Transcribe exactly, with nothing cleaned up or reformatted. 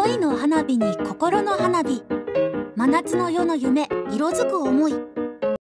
恋の花火に心の花火。真夏の夜の夢、色づく想い。